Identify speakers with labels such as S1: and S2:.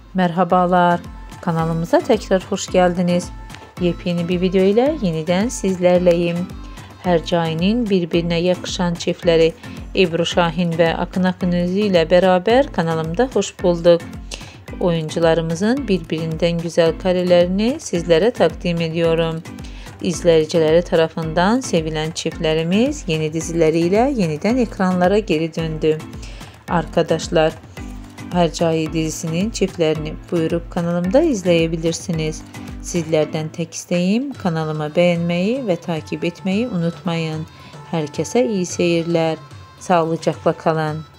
S1: Merhabalar, kanalımıza tekrar hoş geldiniz. Yepyeni bir video ile yeniden sizlerleyim. Hercai'nin birbirine yakışan çiftleri Ebru Şahin ve Akın Akınözü ile beraber kanalımda hoş bulduk. Oyuncularımızın birbirinden güzel karelerini sizlere takdim ediyorum. İzleyicileri tarafından sevilen çiftlerimiz yeni dizileriyle yeniden ekranlara geri döndü. Arkadaşlar, Hercai dizisinin çiftlerini buyurup kanalımda izleyebilirsiniz. Sizlerden tek isteğim kanalımı beğenmeyi ve takip etmeyi unutmayın. Herkese iyi seyirler. Sağlıcakla kalın.